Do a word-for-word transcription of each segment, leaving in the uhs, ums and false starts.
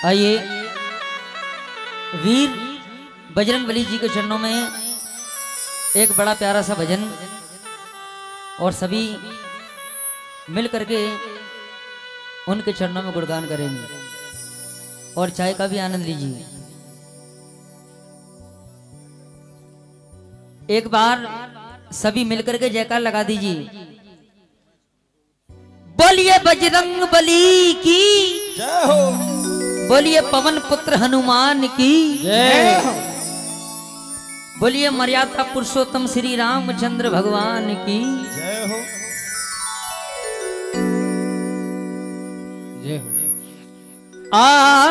आइए वीर बजरंगबली जी के चरणों में एक बड़ा प्यारा सा भजन और सभी मिल करके उनके चरणों में गुणगान करेंगे और चाय का भी आनंद लीजिए। एक बार सभी मिलकर के जयकार लगा दीजिए। बोलिए बजरंग बली की जय हो, बोलिए पवन पुत्र हनुमान की जय हो, बोलिए मर्यादा पुरुषोत्तम श्री रामचंद्र भगवान की जय हो, जय हो। आ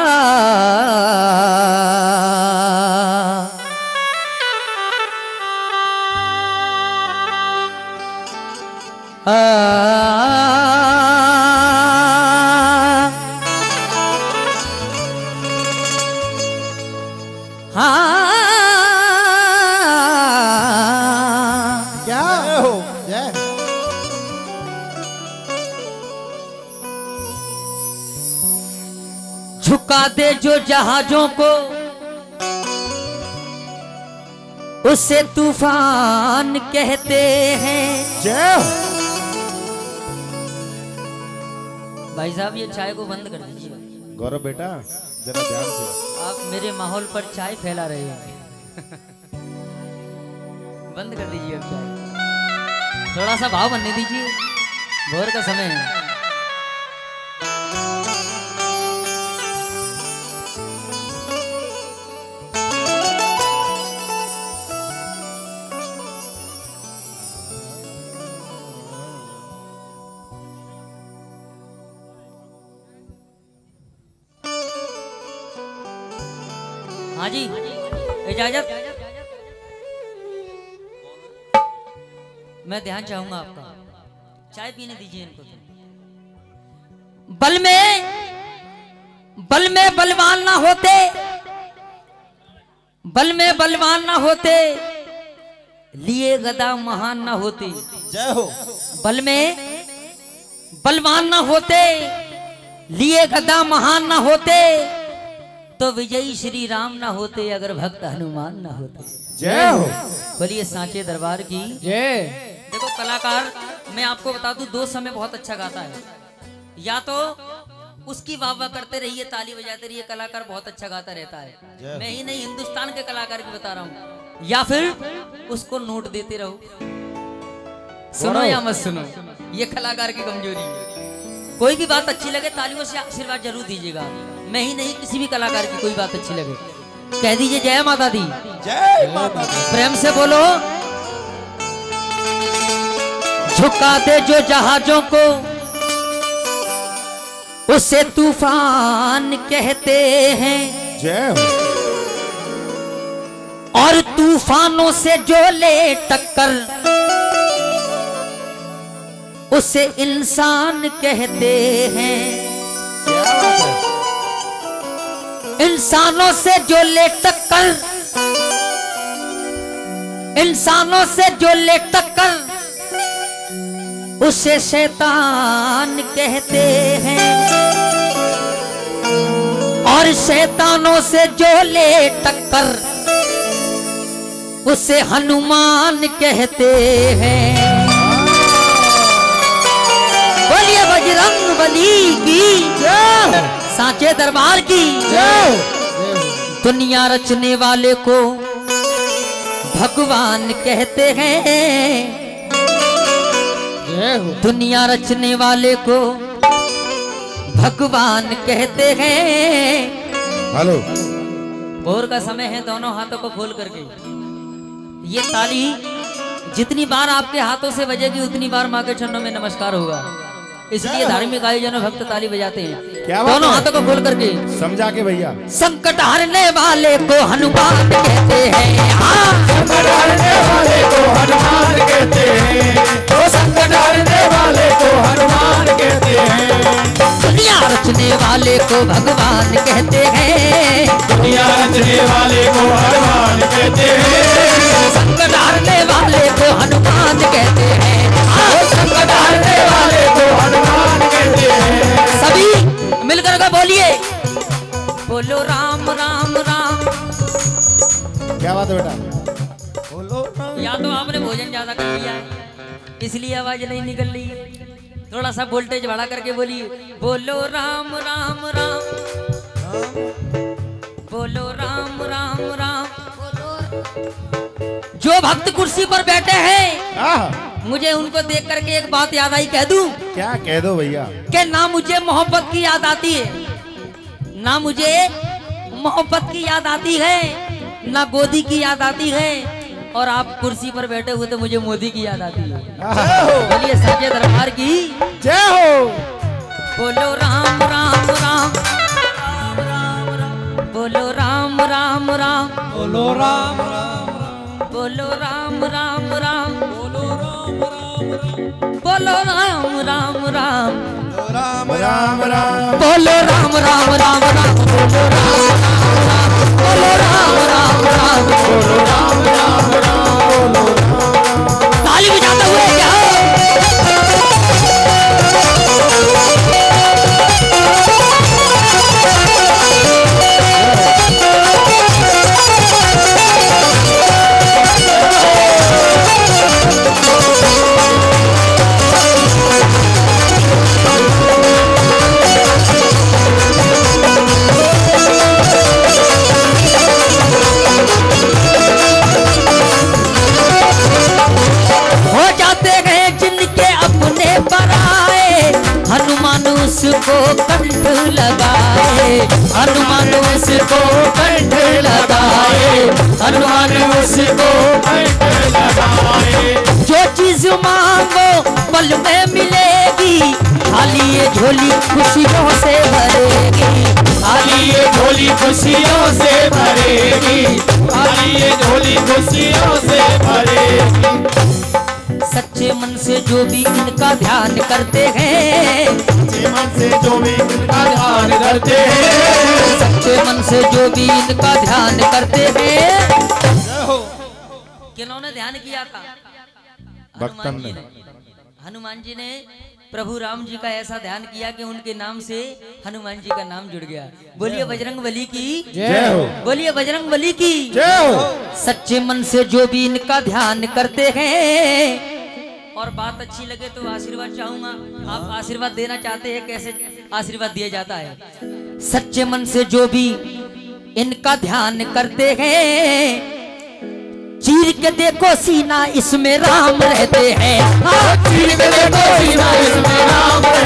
झुका दे जो जहाजों को उसे तूफान कहते हैं। जय हो। भाई साहब ये चाय को बंद कर दीजिए। गौरव बेटा जरा ध्यान से, आप मेरे माहौल पर चाय फैला रहे हैं। बंद कर दीजिए अब चाय, थोड़ा सा भाव बनने दीजिए, भोर का समय है। हाँ जी इजाजत, मैं ध्यान चाहूंगा आपका। चाय पीने दीजिए इनको। बल में बल में बलवान ना होते, बल में बलवान ना होते, लिए गदा महान ना होते। जय हो। बल में बलवान ना होते, लिए गदा महान ना होते, तो विजयी श्री राम ना होते, अगर भक्त हनुमान ना होते। जय हो। बोलिए सांचे दरबार की जय। देखो कलाकार, मैं आपको बता दूं, दो समय बहुत अच्छा गाता है। या तो उसकी वाह वाह करते रहिए, ताली बजाते रहिए, कलाकार बहुत अच्छा गाता रहता है। मैं ही नहीं, हिंदुस्तान के कलाकार की बता रहा हूँ। या फिर उसको नोट देते रहो, सुनो या मत सुनो, ये कलाकार की कमजोरी है। कोई भी बात अच्छी लगे तालियों से आशीर्वाद जरूर दीजिएगा। मैं ही नहीं, किसी भी कलाकार की कोई बात अच्छी लगे कह दीजिए जय माता दी, जय माता दी। प्रेम से बोलो। झुका दे जो जहाजों को उसे तूफान कहते हैं। जय हो। और तूफानों से जो ले टक्कर उसे इंसान कहते हैं। क्या बात है। इंसानों से जो ले टक्कर, इंसानों से जो ले टक्कर उसे शैतान कहते हैं। और शैतानों से जो ले टक्कर उसे हनुमान कहते हैं। बोलिए बजरंग बली की जय, सांचे दरबार की जय। दुनिया रचने वाले को भगवान कहते हैं। जय हो। दुनिया रचने वाले को भगवान कहते हैं। हेलो। भोर का समय है, दोनों हाथों को खोल करके ये ताली जितनी बार आपके हाथों से बजेगी उतनी बार माँ के चरणों में नमस्कार होगा। इसलिए धार्मिक आयोजनों भक्त ताली बजाते हैं। क्या बात दोनों है? हाथों को खोल करके समझा के भैया। संकट हरने वाले को हनुमान कहते हैं। हाँ। संकट हरने वाले को हनुमान कहते हैं। तो संकट हरने वाले को हनुमान कहते हैं। दुनिया रचने वाले को भगवान कहते हैं। दुनिया रचने वाले को हनुमान कहते हैं। संकट हरने वाले को हनुमान कहते हैं। हाँ। संकट हरने वाले को हनुमान कहते हैं। सभी मिलकर के बोलिए इसलिए आवाज नहीं निकल रही है। थोड़ा सा वोल्टेज बढ़ा करके बोलिए, बोलो राम राम राम, बोलो राम राम राम। जो भक्त कुर्सी पर बैठे हैं, मुझे उनको देख करके एक बात याद आई, कह दूं? क्या कह दो भैया? कि ना मुझे मोहब्बत की याद आती है, ना मुझे मोहब्बत की याद आती है, ना गोदी की याद आती है, और आप कुर्सी पर बैठे हुए तो मुझे मोदी की याद आती है। बोलिए सच्चे दरबार की जय हो। बोलो राम राम राम, बोलो राम राम राम, बोलो राम राम, बोलो राम राम राम, बोलो राम राम राम, राम राम राम, बोलो राम राम राम राम, बोलो राम राम राम, बोलो राम राम राम, ताली बजाते हुए क्या उसको कंठ लगाए, हनुमान उसको कंठ लगाए, हनुमान उसको कंठ लगाए। जो चीज मांगो पल में मिलेगी, खाली ये झोली खुशियों से भरेगी, खाली ये झोली खुशियों से भरेगी, खाली ये झोली खुशियों से भरेगी। सच्चे मन से जो भी इनका ध्यान करते हैं, सच्चे मन से जो भी इनका ध्यान करते हैं, सच्चे मन से जो भी इनका ध्यान करते हैं। किन्होंने ध्यान किया था? हनुमान जी ने। हनुमान जी ने प्रभु राम जी का ऐसा ध्यान किया कि उनके नाम से हनुमान जी का नाम जुड़ गया। बोलिए बजरंग बली की जय हो, बोलिए बजरंग बली की जय हो। सच्चे मन से जो भी इनका ध्यान करते हैं, और बात अच्छी लगे तो आशीर्वाद चाहूंगा। आप आशीर्वाद देना चाहते हैं, कैसे आशीर्वाद दिया जाता है? सच्चे मन से जो भी इनका ध्यान करते हैं, चीर के देखो सीना इसमें राम रहते हैं, चीर के देखो सीना इसमें राम